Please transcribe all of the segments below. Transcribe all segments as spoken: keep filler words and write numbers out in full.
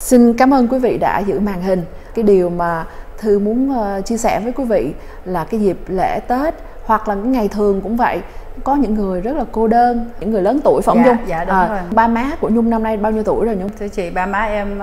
Xin cảm ơn quý vị đã giữ màn hình. Cái điều mà Thư muốn uh, chia sẻ với quý vị là cái dịp lễ Tết hoặc là cái ngày thường cũng vậy, có những người rất là cô đơn, những người lớn tuổi phải không dạ, Nhung? Dạ đúng à, rồi. Ba má của Nhung năm nay bao nhiêu tuổi rồi Nhung? Thưa chị, ba má em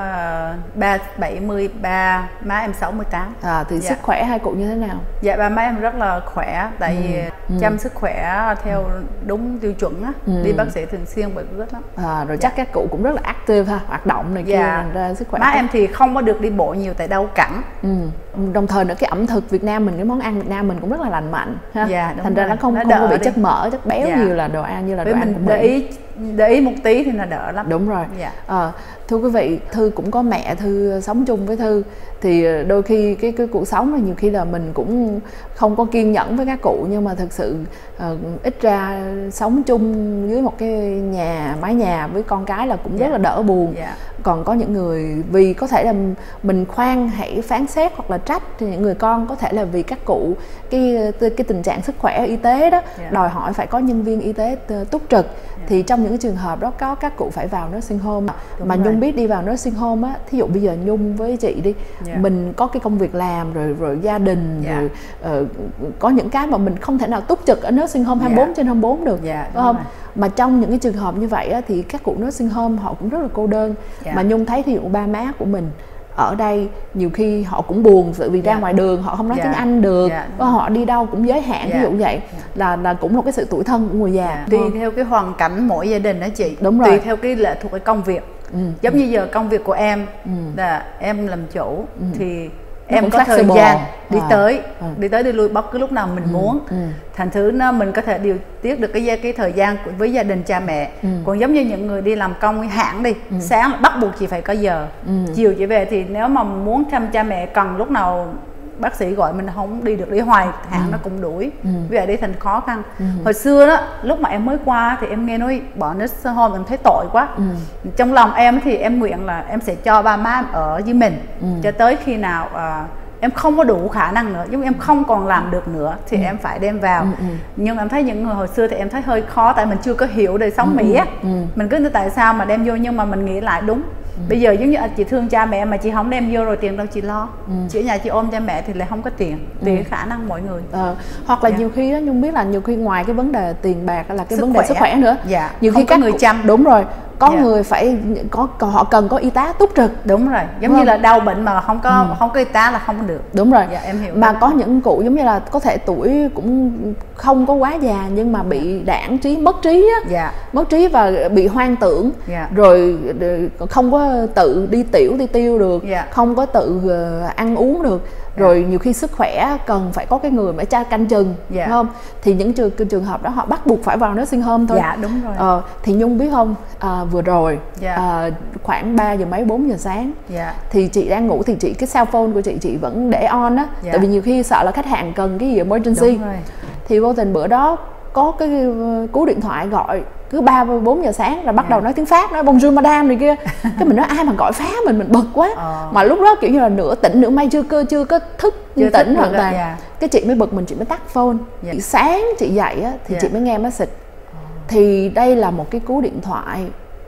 ba bảy mươi ba, má em sáu mươi tám. À, thì dạ. sức khỏe hai cụ như thế nào? Dạ ba má em rất là khỏe, tại vì ừ. chăm sức khỏe theo đúng tiêu chuẩn á, ừ. đi bác sĩ thường xuyên bởi rất lắm. À, rồi dạ. chắc các cụ cũng rất là active ha, hoạt động này kia dạ. thành ra sức khỏe. Má em thì không có được đi bộ nhiều tại đau cẳng. Ừ. Đồng thời nữa cái ẩm thực Việt Nam mình, cái món ăn Việt Nam mình cũng rất là lành mạnh ha. Dạ, thành ra rồi. nó không, nó không có bị đi. chất mỡ, chất béo dạ. nhiều là đồ ăn như là Với đồ mình ăn của để mình. ý để ý một tí thì nó đỡ lắm. Đúng rồi. dạ. à, Thưa quý vị, Thư cũng có mẹ, Thư sống chung với Thư thì đôi khi cái, cái cuộc sống là nhiều khi là mình cũng không có kiên nhẫn với các cụ, nhưng mà thực sự uh, ít ra sống chung dưới một cái nhà, mái nhà với con cái là cũng dạ. rất là đỡ buồn. dạ. Còn có những người vì có thể là mình khoan hãy phán xét hoặc là trách, thì những người con có thể là vì các cụ cái cái tình trạng sức khỏe y tế đó dạ. đòi hỏi phải có nhân viên y tế túc trực. dạ. Thì trong những cái trường hợp đó có các cụ phải vào nursing home. Đúng mà rồi. Nhung biết đi vào nursing home á, thí dụ bây giờ Nhung với chị đi, dạ. mình có cái công việc làm rồi rồi gia đình dạ. rồi uh, có những cái mà mình không thể nào túc trực ở nursing home hai mươi bốn dạ. trên hai mươi bốn được, dạ, đúng không? rồi. Mà trong những cái trường hợp như vậy á, thì các cụ nursing home họ cũng rất là cô đơn. dạ. Mà Nhung thấy thì ba má của mình ở đây nhiều khi họ cũng buồn, vì ra dạ. ngoài đường họ không nói dạ. tiếng Anh được, dạ. họ đi đâu cũng giới hạn, dạ. ví dụ vậy. dạ. là là cũng là cái sự tủi thân của người già. dạ. Tùy ừ. theo cái hoàn cảnh mỗi gia đình đó chị. Đúng rồi. Tùy theo cái lệ thuộc cái công việc. ừ. Giống ừ. như giờ công việc của em ừ. là em làm chủ ừ. thì nó em có thời gian đi à. tới à. đi tới đi lui bất cứ lúc nào mình ừ. muốn. ừ. Thành thử nó mình có thể điều tiết được cái cái thời gian với gia đình cha mẹ. ừ. Còn giống như những người đi làm công hãng đi, ừ. sáng bắt buộc chị phải có giờ, ừ. chiều chị về, thì nếu mà muốn thăm cha mẹ cần lúc nào bác sĩ gọi mình không đi được, đi hoài hãng ừ. nó cũng đuổi. ừ. Vì vậy đi thành khó khăn. ừ. Hồi xưa đó lúc mà em mới qua thì em nghe nói bỏ nursing home, em thấy tội quá. ừ. Trong lòng em thì em nguyện là em sẽ cho ba má ở với mình ừ. cho tới khi nào uh, em không có đủ khả năng nữa, nhưng em không còn làm được nữa thì ừ. em phải đem vào. ừ, ừ. Nhưng em thấy những người hồi xưa thì em thấy hơi khó, tại mình chưa có hiểu đời sống ừ, Mỹ á. ừ. Mình cứ tại sao mà đem vô, nhưng mà mình nghĩ lại đúng. ừ. Bây giờ giống như chị thương cha mẹ mà chị không đem vô rồi tiền đâu chị lo. ừ. Chị ở nhà chị ôm cha mẹ thì lại không có tiền, tùy ừ. khả năng mọi người. ờ, hoặc là dạ. nhiều khi đó Nhung biết là nhiều khi ngoài cái vấn đề tiền bạc là cái sức vấn khỏe. đề sức khỏe nữa. dạ. Nhiều không khi có các người cụ, chăm. đúng rồi, có dạ. người phải có họ cần có y tá túc trực. Đúng rồi, giống đúng như là đau bệnh mà không có ừ. không có y tá là không được. Đúng rồi. dạ, em hiểu. Mà đó. Có những cụ giống như là có thể tuổi cũng không có quá già nhưng mà bị đãng trí, mất trí á. dạ. Mất trí và bị hoang tưởng. dạ. Rồi không có tự đi tiểu đi tiêu được. dạ. Không có tự ăn uống được. Rồi yeah. nhiều khi sức khỏe cần phải có cái người mà cha canh chừng, yeah. đúng không? Thì những trường trường hợp đó họ bắt buộc phải vào nursing home thôi. Dạ đúng rồi. Ờ, thì Nhung biết không, à, vừa rồi yeah. à, khoảng ba giờ mấy bốn giờ sáng yeah. thì chị đang ngủ, thì chị cái cell phone của chị chị vẫn để on á, yeah. tại vì nhiều khi sợ là khách hàng cần cái gì emergency. Đúng rồi. Thì vô tình bữa đó có cái cú điện thoại gọi cứ ba bốn giờ sáng là bắt yeah. đầu nói tiếng Pháp, nói bonjour madame này kia. Cái mình nói ai mà gọi phá mình, mình bực quá. ờ. Mà lúc đó kiểu như là nửa tỉnh nửa may, chưa cơ chưa có thức chưa tỉnh hoàn toàn. yeah. Cái chị mới bực mình, chị mới tắt phone. yeah. Chị sáng chị dậy á thì yeah. chị mới nghe message. ờ. Thì đây là một cái cú điện thoại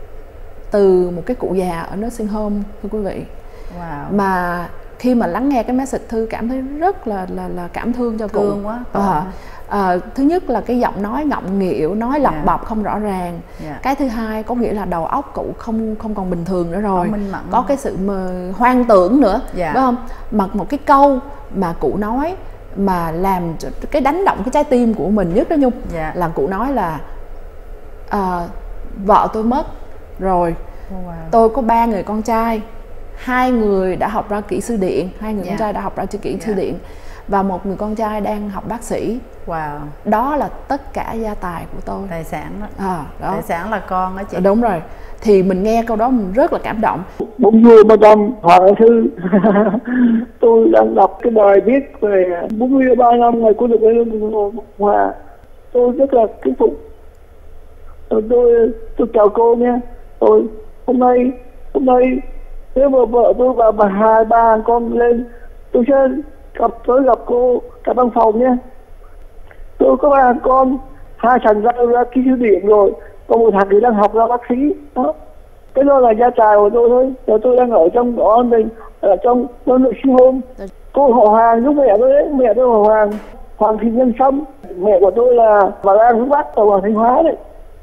từ một cái cụ già ở nursing home, thưa quý vị. wow. Mà khi mà lắng nghe cái message, Thư cảm thấy rất là là là cảm thương cho cụ. Thương quá. à, à, Thứ nhất là cái giọng nói ngọng nghịu, nói lặp yeah. bập không rõ ràng. yeah. Cái thứ hai có nghĩa là đầu óc cụ không không còn bình thường nữa rồi, có cái sự mà hoang tưởng nữa, yeah. phải không? Mà một cái câu mà cụ nói mà làm cái đánh động cái trái tim của mình nhất đó Nhung, yeah. là cụ nói là à, vợ tôi mất rồi, oh, wow. tôi có ba người con trai, hai người đã học ra kỹ sư điện, hai người yeah. con trai đã học ra kỹ yeah. sư điện, và một người con trai đang học bác sĩ. Wow. Đó là tất cả gia tài của tôi. Tài sản đó. À, đó. Tài sản là con đó chị. Đúng rồi. Thì mình nghe câu đó mình rất là cảm động. Bonjour madame Hoàng Thư. Tôi đang đọc cái bài viết về bốn mươi ba năm ngày quân đội Hòa. Tôi rất là kính phục. Tôi, tôi tôi chào cô nha. Tôi hôm nay hôm nay nếu mà vợ tôi và bà hai ba con lên, tôi sẽ gặp tới gặp cô cả văn phòng nha. Tôi có ba con, hai thằng ra ra kỹ sư điện rồi, còn một thằng thì đang học ra bác sĩ đó. cái đó là gia tài của tôi thôi. Rồi tôi đang ở trong đó mình ở trong trong nội sinh hôn. Cô họ Hoàng giúp mẹ tôi đấy, mẹ tôi họ Hoàng, Hoàng Thị Nhân Sâm. Mẹ của tôi là bà Lan hướng Bắc ở Hoàng Thanh Hóa đấy.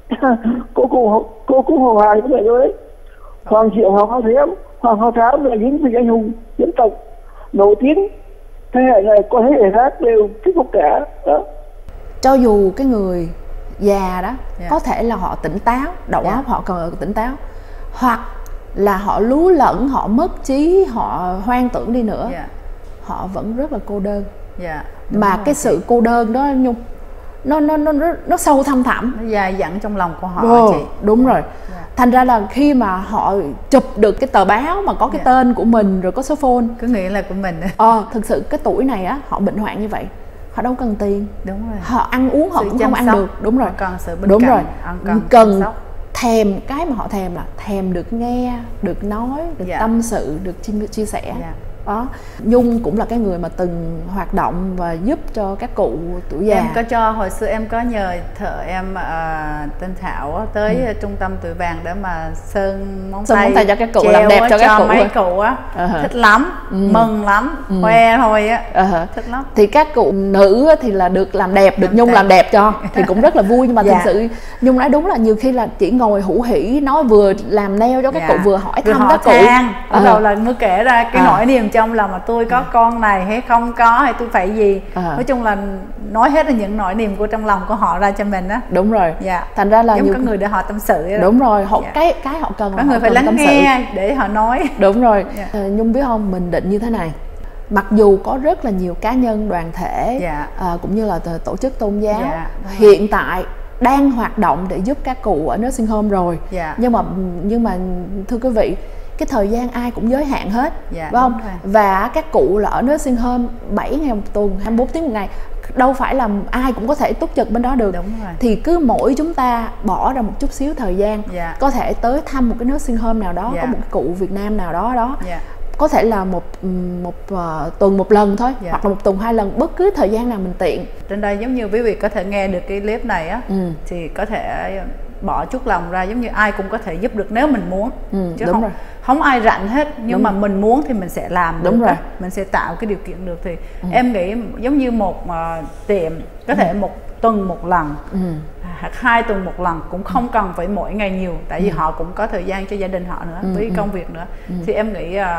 cô cô cô cũng họ Hoàng giúp mẹ tôi đấy. Hoàng Diệu, Hoàng Hoa Thám, Hoàng Hoa Thám là những vị anh hùng dân tộc nổi tiếng. Thế hệ này có thế hệ khác đều thuyết phục cả đó. Cho dù cái người già đó, yeah. có thể là họ tỉnh táo, đầu óc yeah. họ cần tỉnh táo, hoặc là họ lú lẫn, họ mất trí, họ hoang tưởng đi nữa, yeah. họ vẫn rất là cô đơn. Yeah, mà rồi. Cái sự cô đơn đó Nhung, nó nó nó nó, nó sâu thăm thẳm, nó dai dẳng trong lòng của họ. Ồ, chị. đúng rồi. Yeah. Thành ra là khi mà họ chụp được cái tờ báo mà có cái yeah. tên của mình rồi có số phone, cứ nghĩ là của mình. Ờ, thực sự cái tuổi này á, họ bệnh hoạn như vậy, họ đâu cần tiền, đúng rồi. Họ ăn uống họ sự cũng không ăn được, đúng rồi. Cần sự bên đúng cạnh, rồi. Ăn cần, cần thèm, cái mà họ thèm là thèm được nghe, được nói, được yeah. tâm sự, được chia, chia sẻ. Yeah. Đó. Nhung cũng là cái người mà từng hoạt động và giúp cho các cụ tuổi già. Em có cho, hồi xưa em có nhờ thợ em uh, tên Thảo tới ừ. trung tâm Tuổi Vàng để mà sơn móng sơn tay, móng tay cho các cụ, làm đẹp cho, cho các cụ mấy cụ á. Uh-huh. Thích lắm, ừ. mừng lắm, ừ. khoe thôi á. Uh-huh. Thích lắm. Thì các cụ nữ thì là được làm đẹp, được làm Nhung đẹp. làm đẹp cho thì cũng rất là vui. Nhưng mà dạ. thực sự Nhung nói đúng là nhiều khi là chỉ ngồi hủ hỉ nói, vừa làm nail cho các dạ. cụ vừa hỏi thăm các cụ. Bắt đầu là mới kể ra cái nỗi niềm trong lòng mà tôi có con này hay không có, hay tôi phải gì. À. Nói chung là nói hết là những nỗi niềm của trong lòng của họ ra cho mình á. Đúng rồi. Dạ. Thành ra là giống nhiều có người để họ tâm sự đó. Đúng rồi. Họ dạ. cái cái họ cần có người phải lắng nghe sự. để họ nói. Đúng rồi. Dạ. À, Nhung biết không, mình định như thế này. Mặc dù có rất là nhiều cá nhân, đoàn thể dạ. à, cũng như là tổ chức tôn giáo dạ. hiện tại đang hoạt động để giúp các cụ ở nursing home rồi. Dạ. Nhưng mà nhưng mà thưa quý vị, cái thời gian ai cũng giới hạn hết, dạ, phải không? Và các cụ là ở nursing home bảy ngày một tuần, hai mươi bốn tiếng một ngày, đâu phải là ai cũng có thể túc trực bên đó được. Đúng rồi. Thì cứ mỗi chúng ta bỏ ra một chút xíu thời gian, dạ. có thể tới thăm một cái nursing home nào đó, dạ. có một cái cụ Việt Nam nào đó đó, dạ. có thể là một một uh, tuần một lần thôi, dạ. hoặc là một tuần hai lần, bất cứ thời gian nào mình tiện. Trên đây giống như quý vị có thể nghe được cái clip này á, ừ. thì có thể bỏ chút lòng ra, giống như ai cũng có thể giúp được nếu mình muốn, ừ, chứ đúng không rồi. không ai rảnh hết, nhưng đúng mà rồi. mình muốn thì mình sẽ làm đúng được, rồi. mình sẽ tạo cái điều kiện được. Thì ừ. em nghĩ giống như một uh, tiệm có thể ừ. một tuần một lần, ừ. hoặc hai tuần một lần, cũng không cần phải mỗi ngày nhiều, tại vì ừ. họ cũng có thời gian cho gia đình họ nữa, ừ. với công việc nữa. ừ. Thì em nghĩ uh,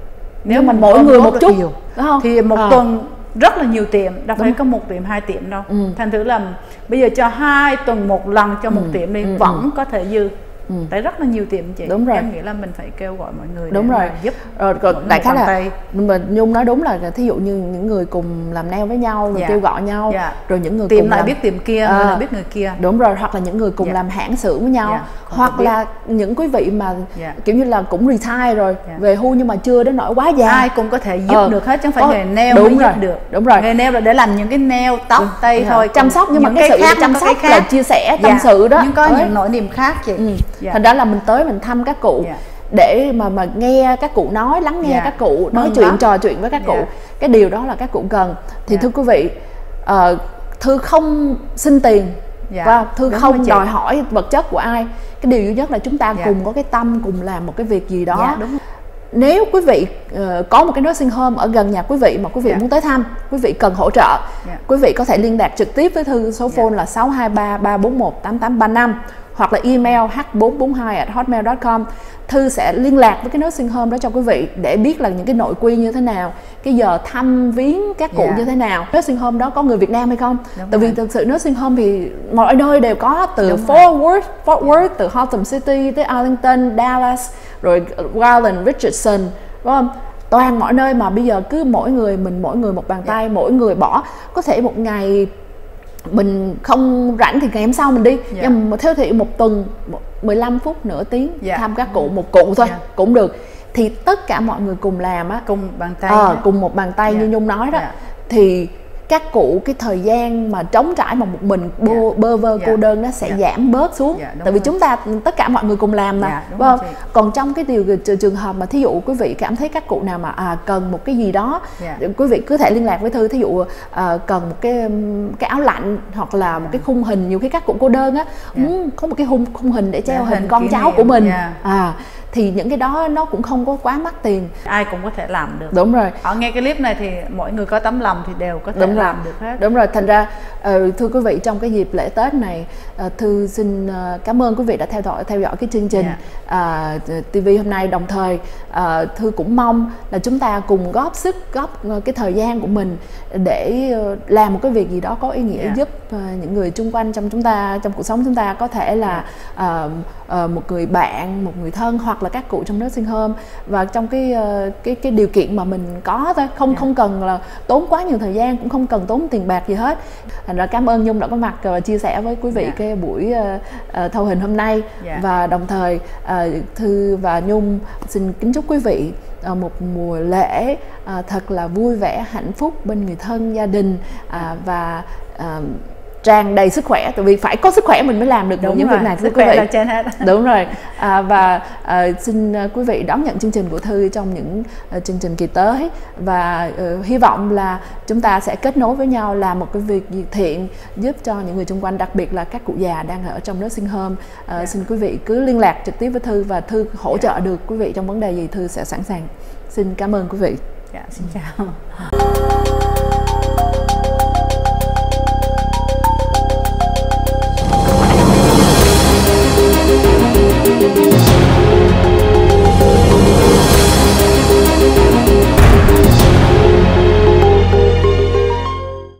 nếu mình mỗi người một chút nhiều, đúng không? Thì một à. tuần rất là nhiều tiệm, đâu phải có một tiệm hai tiệm đâu. ừ. Thành thử là bây giờ cho hai tuần một lần cho một ừ. tiệm đi, ừ. vẫn ừ. có thể dư. Ừ. Tại rất là nhiều tiệm chị. Đúng rồi. Em nghĩ là mình phải kêu gọi mọi người đúng để rồi. giúp. Rồi đại khái là tay. Mình Nhung nói đúng là thí dụ như những người cùng làm nail với nhau rồi dạ. kêu gọi nhau, dạ. rồi những người tìm cùng lại làm... biết tìm kia, à, người lại biết người kia. Đúng rồi, hoặc là những người cùng dạ. làm hãng xưởng với nhau, dạ. hoặc là những quý vị mà dạ. kiểu như là cũng retire rồi, dạ. về hưu nhưng mà chưa đến nỗi quá già. Ai cũng có thể giúp ờ. được hết, chứ không phải ờ. nghề nail đúng mới rồi. giúp được. Đúng rồi. Nghề nail là để làm những cái nail, tóc, ừ. tay ừ. thôi, chăm sóc, nhưng mà cái sự chăm sóc là chia sẻ tâm sự đó. Nhưng có những nỗi niềm khác chị. Thành ra là mình tới mình thăm các cụ yeah. để mà mà nghe các cụ nói, lắng nghe yeah. các cụ nói Mừng chuyện lắm. trò chuyện với các cụ, yeah. cái điều đó là các cụ cần. Thì yeah. thưa quý vị, uh, Thư không xin tiền yeah. và Thư Đúng không đòi hỏi vật chất của ai. Cái điều duy nhất là chúng ta yeah. cùng có cái tâm, cùng làm một cái việc gì đó. Yeah, đúng. Nếu quý vị uh, có một cái nursing home ở gần nhà quý vị mà quý vị yeah. muốn tới thăm, quý vị cần hỗ trợ, yeah. quý vị có thể liên lạc trực tiếp với Thư, số phone yeah. là sáu hai ba ba bốn một tám tám ba năm, hoặc là email h bốn bốn hai at hotmail chấm com. Thư sẽ liên lạc với cái nursing home đó cho quý vị để biết là những cái nội quy như thế nào, cái giờ thăm viếng các cụ yeah. như thế nào, nursing home đó có người Việt Nam hay không. Đúng tại rồi. Vì thực sự nursing home thì mọi nơi đều có, từ Đúng Fort Worth, Fort Worth yeah. từ Harlem City tới Arlington, Dallas, rồi Garland, Richardson, đúng không? Toàn mọi nơi, mà bây giờ cứ mỗi người mình mỗi người một bàn tay, yeah. mỗi người bỏ, có thể một ngày mình không rảnh thì ngày hôm sau mình đi, yeah. nhưng mà theo thị một tuần mười lăm phút nửa tiếng yeah. thăm các cụ, một cụ thôi yeah. cũng được. Thì tất cả mọi người cùng làm á, cùng bàn tay, à, cùng một bàn tay yeah. như Nhung nói đó, yeah. thì các cụ cái thời gian mà trống trải mà một mình bơ, yeah. bơ vơ yeah. cô đơn nó sẽ yeah. giảm bớt xuống, yeah, tại vì rồi. chúng ta tất cả mọi người cùng làm mà, yeah, vâng. Còn trong cái điều trường hợp mà thí dụ quý vị cảm thấy các cụ nào mà à, cần một cái gì đó, yeah. quý vị cứ thể liên lạc với Thư. Thí dụ à, cần một cái cái áo lạnh hoặc là yeah. một cái khung hình, nhiều khi các cụ cô đơn á, yeah. muốn có một cái khung khung hình để treo yeah, hình con cháu của mình, yeah. à thì những cái đó nó cũng không có quá mắc tiền, ai cũng có thể làm được. Đúng rồi. Họ nghe cái clip này thì mỗi người có tấm lòng thì đều có thể Đúng làm rồi. được hết. Đúng rồi. Thành ra uh, thưa quý vị, trong cái dịp lễ Tết này, uh, Thư xin uh, cảm ơn quý vị đã theo dõi theo dõi cái chương trình yeah. uh, ti vi hôm nay. Đồng thời uh, Thư cũng mong là chúng ta cùng góp sức, góp uh, cái thời gian của mình để uh, làm một cái việc gì đó có ý nghĩa, yeah. giúp uh, những người chung quanh trong chúng ta, trong cuộc sống chúng ta, có thể là yeah. uh, uh, một người bạn, một người thân, hoặc là các cụ trong nursing home, và trong cái uh, cái cái điều kiện mà mình có thôi, không yeah. không cần là tốn quá nhiều thời gian, cũng không cần tốn tiền bạc gì hết. Thành ra cảm ơn Nhung đã có mặt và chia sẻ với quý vị yeah. cái buổi uh, uh, thâu hình hôm nay, yeah. và đồng thời uh, Thư và Nhung xin kính chúc quý vị uh, một mùa lễ uh, thật là vui vẻ, hạnh phúc bên người thân, gia đình, uh, và uh, tràn đầy sức khỏe, tại vì phải có sức khỏe mình mới làm được những việc này. Sức khỏe là trên hết. Đúng rồi. À, và à, xin quý vị đón nhận chương trình của Thư trong những uh, chương trình kỳ tới, và uh, hy vọng là chúng ta sẽ kết nối với nhau làm một cái việc gì thiện giúp cho những người xung quanh, đặc biệt là các cụ già đang ở trong nursing home. Uh, yeah. Xin quý vị cứ liên lạc trực tiếp với Thư, và Thư hỗ trợ yeah. được quý vị trong vấn đề gì, Thư sẽ sẵn sàng. Xin cảm ơn quý vị. Dạ, xin chào.